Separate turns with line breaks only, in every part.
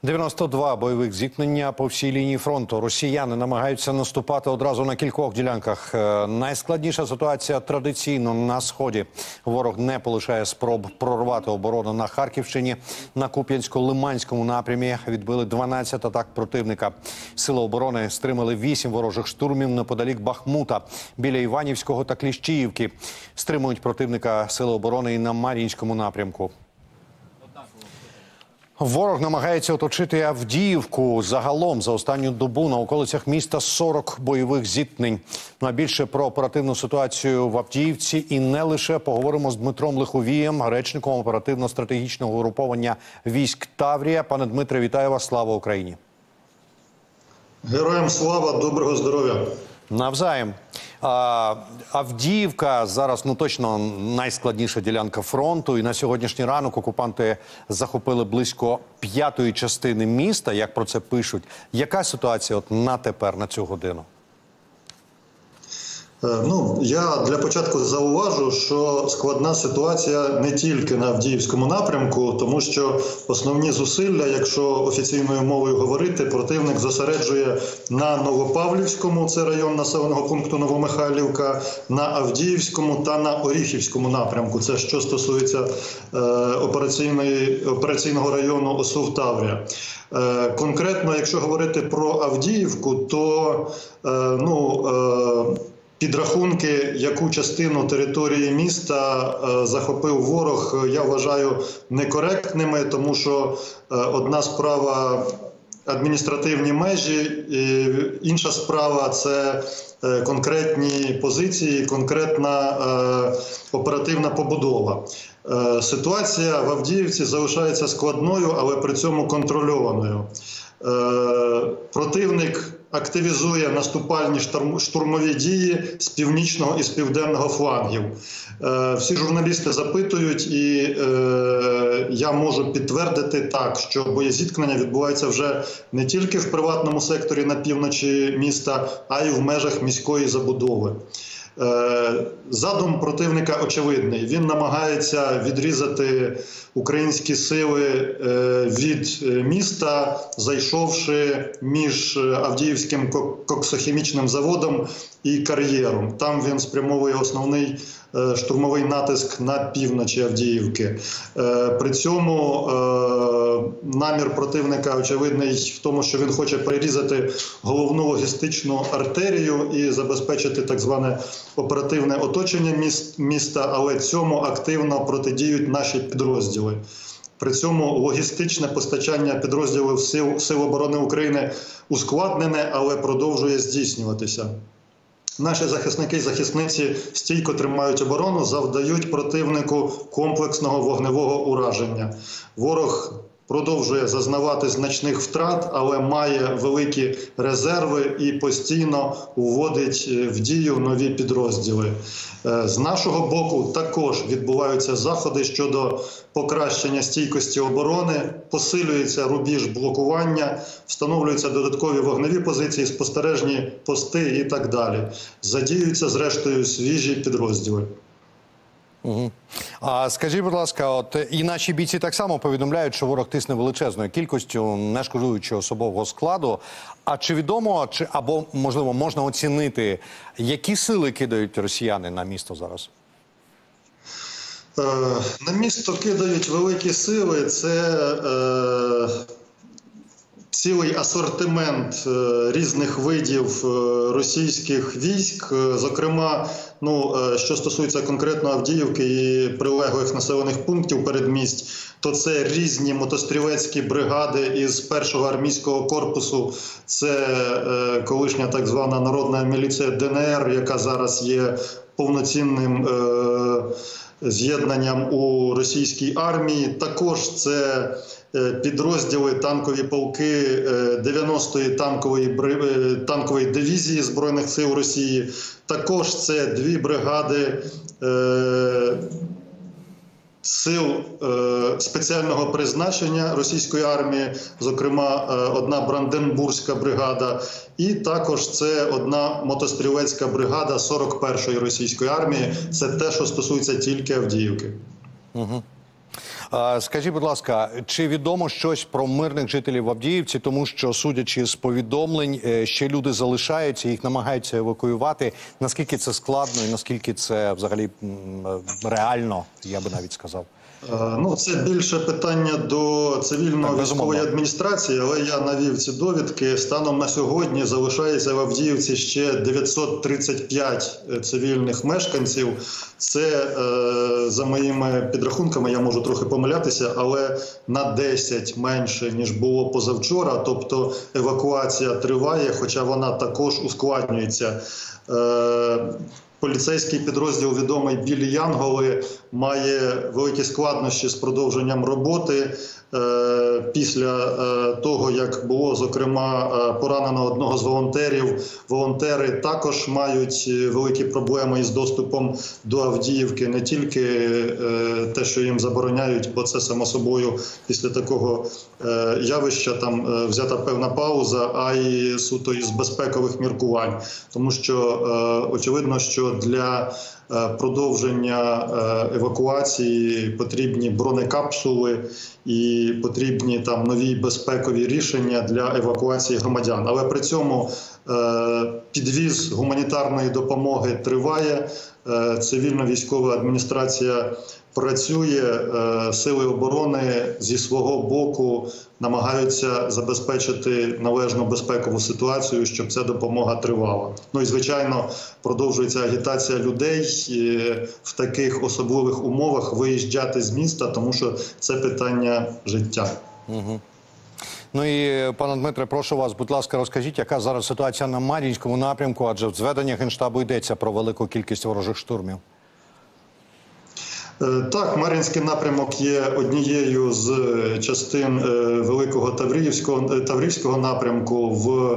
92 бойових зіткнення по всій лінії фронту. Росіяни намагаються наступати одразу на кількох ділянках. Найскладніша ситуація традиційно на Сході. Ворог не полишає спроб прорвати оборону на Харківщині. На Куп'янсько-Лиманському напрямі відбили 12 атак противника. Сили оборони стримали 8 ворожих штурмів неподалік Бахмута, біля Іванівського та Кліщіївки. Стримують противника сили оборони і на Мар'їнському напрямку. Ворог намагається оточити Авдіївку. Загалом за останню добу на околицях міста 40 бойових зіткнень. Ну а більше про оперативну ситуацію в Авдіївці і не лише поговоримо з Дмитром Лиховієм, речником оперативно-стратегічного угруповання військ Таврія. Пане Дмитре, вітаю вас! Слава Україні!
Героям слава, доброго здоров'я!
Навзаєм. Авдіївка зараз, точно найскладніша ділянка фронту. І на сьогоднішній ранок окупанти захопили близько 1/5 частини міста, як про це пишуть. Яка ситуація на тепер, на цю годину?
Я для початку зауважу, що складна ситуація не тільки на Авдіївському напрямку, тому що основні зусилля, якщо офіційною мовою говорити, противник зосереджує на Новопавлівському, це район населеного пункту Новомихайлівка, на Авдіївському та на Оріхівському напрямку. Це що стосується операційного району ОСУВ Таврія. Конкретно, якщо говорити про Авдіївку, то підрахунки, яку частину території міста захопив ворог, я вважаю некоректними, тому що одна справа – адміністративні межі, інша справа – це конкретні позиції, конкретна оперативна побудова. Ситуація в Авдіївці залишається складною, але при цьому контрольованою. Противник активізує наступальні штурмові дії з північного і з південного флангів. Всі журналісти запитують, і я можу підтвердити так, що боєзіткнення відбувається вже не тільки в приватному секторі на півночі міста, а й в межах міської забудови. Задум противника очевидний. Він намагається відрізати українські сили від міста, зайшовши між Авдіївським коксохімічним заводом і кар'єром. Там він спрямовує основний штурмовий натиск на півночі Авдіївки. При цьому намір противника очевидний в тому, що він хоче перерізати головну логістичну артерію і забезпечити так зване оперативне оточення міста, але цьому активно протидіють наші підрозділи. При цьому логістичне постачання підрозділів Сил оборони України ускладнене, але продовжує здійснюватися. Наші захисники і захисниці стійко тримають оборону, завдають противнику комплексного вогневого ураження. Ворог продовжує зазнавати значних втрат, але має великі резерви і постійно вводить в дію нові підрозділи. З нашого боку також відбуваються заходи щодо покращення стійкості оборони, посилюється рубіж блокування, встановлюються додаткові вогневі позиції, спостережні пости і так далі. Задіюються, зрештою, свіжі підрозділи.
А скажіть, будь ласка, і наші бійці так само повідомляють, що ворог тисне величезною кількістю, не шкодуючи особового складу. А чи відомо, або, можливо, можна оцінити, які сили кидають росіяни на місто зараз?
На місто кидають великі сили. Це цілий асортимент різних видів російських військ, зокрема, що стосується конкретно Авдіївки і прилеглих населених пунктів передмість, то це різні мотострілецькі бригади із 1-го армійського корпусу, це колишня так звана народна міліція ДНР, яка зараз є повноцінним з'єднанням у російській армії. Також це підрозділи, танкові полки 90-ї танкової дивізії Збройних сил Росії. Також це 2 бригади сил спеціального призначення російської армії, зокрема одна Бранденбурзька бригада, і також це одна мотострілецька бригада 41-ї російської армії. Це те, що стосується тільки Авдіївки.
Скажіть, будь ласка, чи відомо щось про мирних жителів в Авдіївці? Тому що, судячи з повідомлень, ще люди залишаються, їх намагаються евакуювати. Наскільки це складно і наскільки це взагалі реально, я би навіть сказав?
Ну, це більше питання до цивільно-військової адміністрації, але я навів ці довідки. Станом на сьогодні залишається в Авдіївці ще 935 цивільних мешканців. Це, за моїми підрахунками, я можу трохи помилятися, але на 10 менше, ніж було позавчора. Тобто евакуація триває, хоча вона також ускладнюється. Поліцейський підрозділ, відомий «Білі Янголи», має великі складнощі з продовженням роботи. Після того, як було, зокрема, поранено одного з волонтерів, волонтери також мають великі проблеми із доступом до Авдіївки. Не тільки те, що їм забороняють, бо це, само собою, після такого явища там взята певна пауза, а й суто із безпекових міркувань. Тому що очевидно, що для продовження евакуації потрібні бронекапсули і потрібні там нові безпекові рішення для евакуації громадян. Але при цьому підвіз гуманітарної допомоги триває, цивільно-військова адміністрація працює, сили оборони зі свого боку намагаються забезпечити належну безпекову ситуацію, щоб ця допомога тривала. Ну і, звичайно, продовжується агітація людей в таких особливих умовах виїжджати з міста, тому що це питання життя.
Угу. Ну і, пане Дмитре, прошу вас, будь ласка, розкажіть, яка зараз ситуація на Мар'їнському напрямку, адже в зведеннях Генштабу йдеться про велику кількість ворожих штурмів.
Так, Мар'їнський напрямок є однією з частин великого Таврійського напрямку. В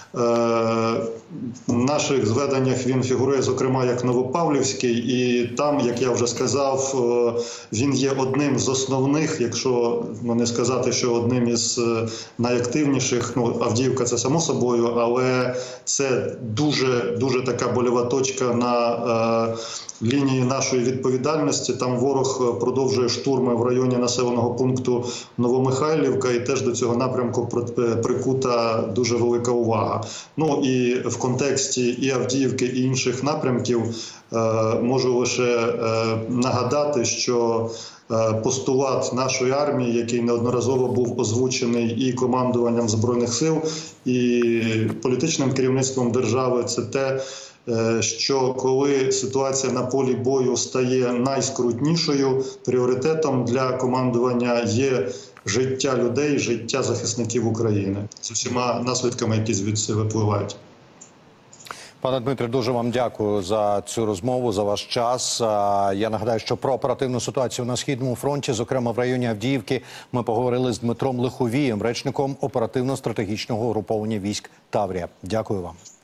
наших зведеннях він фігурує, зокрема, як Новопавлівський, і там, як я вже сказав, він є одним з основних, якщо не сказати, що одним із найактивніших. Ну, Авдіївка – це само собою, але це дуже така больова точка на лінії нашої відповідальності. Там ворог продовжує штурми в районі населеного пункту Новомихайлівка, і теж до цього напрямку прикута дуже велика увага. Ну і в контексті і Авдіївки, і інших напрямків можу лише нагадати, що постулат нашої армії, який неодноразово був озвучений і командуванням Збройних сил, і політичним керівництвом держави, це те, що коли ситуація на полі бою стає найскрутнішою, пріоритетом для командування є життя людей, життя захисників України з усіма наслідками, які звідси випливають.
Пане Дмитре, дуже вам дякую за цю розмову, за ваш час. Я нагадаю, що про оперативну ситуацію на Східному фронті, зокрема в районі Авдіївки, ми поговорили з Дмитром Лиховієм, речником оперативно-стратегічного угруповання військ «Таврія». Дякую вам.